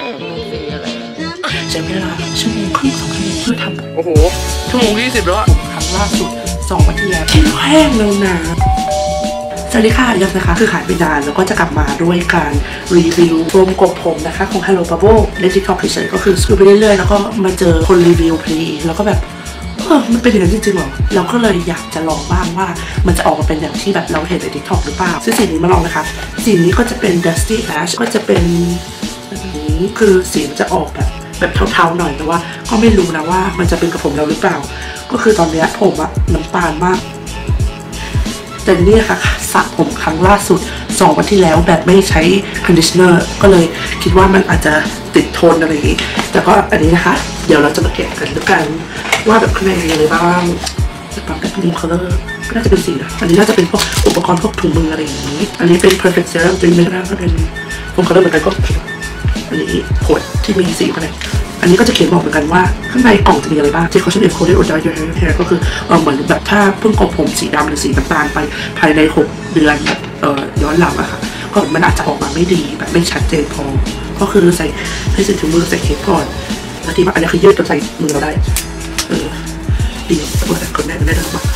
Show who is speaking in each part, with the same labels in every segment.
Speaker 1: มีสีอะไร
Speaker 2: ใช้เวลาชั่วโมงครึ่ง2 ชั่วโมงเพื่อทำ
Speaker 3: โอ้โหชั่วโมง20แล้ว
Speaker 2: ครั้งล่าสุด2 วันที่แล้วที่แห้งแล้วนะสวัสดีค่ะยักษ์นะคะคือขายไปนานแล้วก็จะกลับมาด้วยการรีวิวโฟมกบผมนะคะของ Hello Bubble ใน TikTok เฉยๆก็คือดูไปเรื่อยๆแล้วก็มาเจอคนรีวิวพอดีแล้วก็แบบมันเป็นอย่างนั้นจริงๆหรอเราก็เลยอยากจะลองบ้างว่ามันจะออกมาเป็นอย่างที่แบบเราเห็นใน TikTok หรือเปล่าซื้อสีนี้มาลองนะคะสีนี้ก็จะเป็น Dusty Ash ก็จะเป็นแบบนี้คือสีมันจะออกแบบเทาๆหน่อยแต่ว่าก็ไม่รู้นะว่ามันจะเป็นกับผมเราหรือเปล่าก็คือตอนนี้ผมอะน้ำตาลมากแต่นี่ค่ะสระผมครั้งล่าสุด2 วันที่แล้วแบบไม่ใช้คอนดิชเนอร์ก็เลยคิดว่ามันอาจจะติดทนอะไรอย่างนี้แต่ก็อันนี้นะคะเดี๋ยวเราจะมาแกะกันด้วยกันว่าแบบข้างในมีอะไรบ้างจะปรับแบบดีมคัลเลอร์ก็น่าจะเป็นสีนะอันนี้น่าจะเป็นพวกอุปกรณ์พวกถุงมืออะไรอย่างนี้อันนี้เป็น perfect serum ตัวนี้ไม่ได้ก็เป็นโฟมคัลเลอร์เหมือนกันก็อันนี้ขวดที่มีสีข้างในอันนี้ก็จะเขียนบอกเหมือนกันว่าข้างในกล่องจะมีอะไรบ้างที่เขาใช้เอ็กโคเดอร์โอดายยูแฮร์ก็คือเหมือนแบบถ้าเพิ่งกบผมสีดำหรือสีน้ำตาลไปภายใน6 เดือนย้อนหลังอะค่ะก็มันอาจจะออกมาไม่ดีแบบไม่ชัดเจนพอก็คือใส่ให้ใส่ถุงมือใส่เค้กก่อนแล้วทีอันนี้คือยืดจนใส่มือเราได้ดีตัวแต่คนได้เลยมา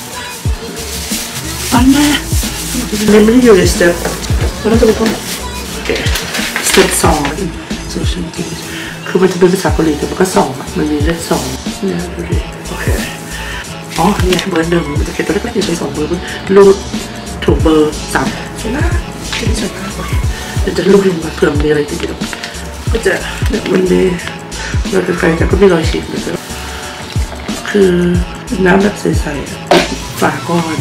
Speaker 2: ปันแม่ไม่ได้อยู่ในสเต็ปแล้วเราจะไปต้นโอเคสเต็ป2 social mediaคือมันจะเป็นภาษาเกาหลีแต่มันก็2มันมีเลข2เนี่ยดูดิโอเคอ๋อเนี่ยเบอร์1มันจะเขียนตัวเล็กๆอยู่ใช้2 เบอร์รูดถูกเบอร์3ใช่ไหมใช่ไหมโอเคเดี๋ยวจะรูดลงมาเผื่อมีอะไรติดอยู่ก็จะเนี่ยวันนี้เราจะใส่แต่ก็ไม่รอยฉีดเลยคือน้ำแบบใสๆฝาก้อน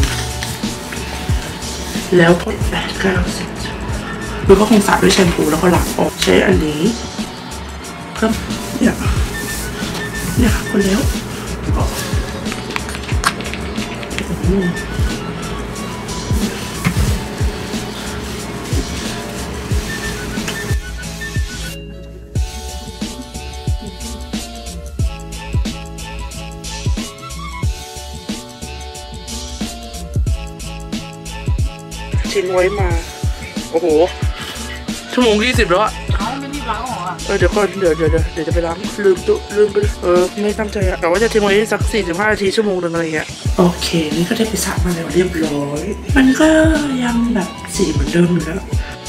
Speaker 2: แล้วพอ8 9 10แล้วก็คงสระด้วยแชมพูแล้วก็ล้างออกใช้อันนี้เพิ่มเนี่ยค่ะคนแล้วทิ้งไว้มาโอ้โหชั่วโมง20แล้วอะ
Speaker 1: ไม่รีบล้างหรอ
Speaker 2: เดี๋ยวก่อนเดี๋ยวจะไปล้างลืมไปไม่ตั้งใจอะแต่ว่าจะทิ้งไว้สัก45 นาทีชั่วโมงนึงอะไรเงี้ยโอเคนี่ก็ได้ไปสระมาแล้วเรียบร้อยมันก็ยังแบบสีเหมือนเดิมอยู่แล้ว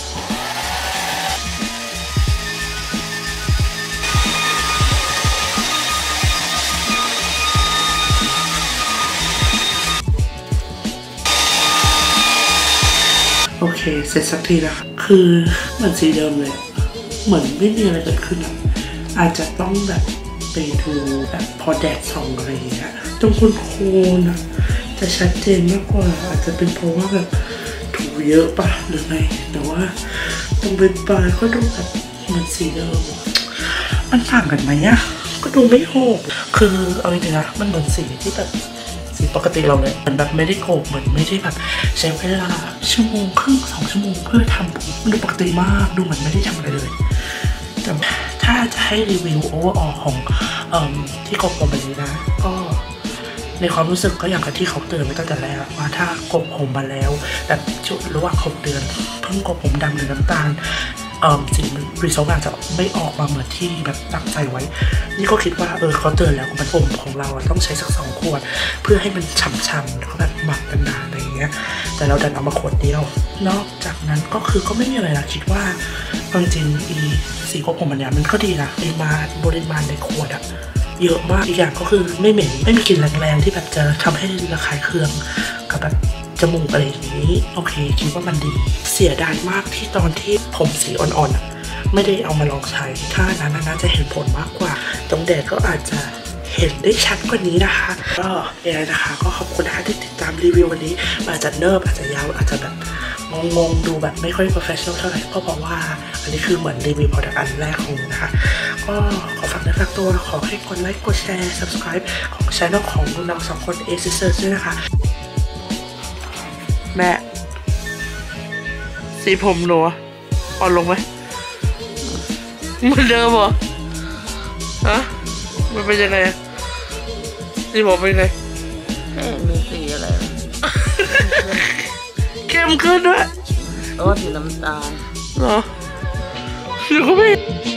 Speaker 2: โอเคเสร็จสักทีแล้วคือเหมือนสีเดิมเลยเหมือนไม่มีอะไรเกิดขึ้นอาจจะต้องแบบไปดูแบบพอแดดส่องอะไรอย่างเงี้ยตรงโคนๆนะจะชัดเจนมากกว่าอาจจะเป็นเพราะว่าแบบถูเยอะปะหรือไงแต่ว่าตรงปลายก็ดูแบบเหมือนสีเดิมมันต่างกันไหมอะก็ดูไม่โหกคือเอาจริงๆนะมันเหมือนสีที่แบบสีปกติเราเลยมันแบบไม่ได้โกบเหมือนไม่ได้แบบใช้เวลาชั่วโมงครึ่ง2 ชั่วโมงเพื่อทำผมมันดูปกติมากดูเหมือนไม่ได้ทำอะไรเลยแต่ถ้าจะให้รีวิวโอเวอร์ออลของที่กบผมแบบนี้นะก็ในความรู้สึกก็อย่างกับที่เขาเตือนไว้ตั้งแต่แรกว่าถ้ากบผมมาแล้วแบบช่วงระหว่าง6 เดือนเพิ่งกบผมดำหรือน้ำตาลสีรีโซลอาจจะไม่ออกมาเหมือนที่แบบตั้งใจไว้นี่ก็คิดว่าเขาเตือนแล้วมันผมของเราต้องใช้สัก2 ขวดเพื่อให้มันฉ่ำๆแล้วก็แบบหมักกันนานอะไรอย่างเงี้ยแต่เราดันเอามาขวดเดียวนอกจากนั้นก็คือก็ไม่มีอะไรนะคิดว่าจริงๆสีผมมันเนี่ยมันก็ดีนะปริมาณในขวดเยอะมากอีกอย่างก็คือไม่เหม็นไม่มีกลิ่นแรงๆที่แบบจะทำให้ระคายเคืองกับแบบจมูกอะไรอย่างนี้โอเคคิดว่ามันดีเสียดายมากที่ตอนที่ผมสีอ่อนๆไม่ได้เอามาลองใช้ถ้านั้นน่าจะเห็นผลมากกว่าตรงแดดก็อาจจะเห็นได้ชัดกว่านี้นะคะก็ยังไงนะคะก็ขอบคุณนะคะที่ติดตามรีวิววันนี้อาจจะเนิบอาจจะยาวอาจจะแบบงงดูแบบไม่ค่อยโปรเฟชชั่นอลเท่าไหร่เพราะว่าอันนี้คือเหมือนรีวิว product อันแรกของนะคะก็ขอฝากเนื้อฝากตัวขอให้กดไลค์กดแชร์ subscribe ของ channel ของเรา2 คน A Sisters ด้วยนะคะแม่สีผมหนูอ่อนลงไหมเหมือนเดิมเหรอฮะมันเป็นยังไงสีผมเป็นไง
Speaker 1: มีสีอะไร
Speaker 2: เข้มขึ้นด้วย
Speaker 1: สีน้ำตาล
Speaker 2: เหรอหรือก็ไม่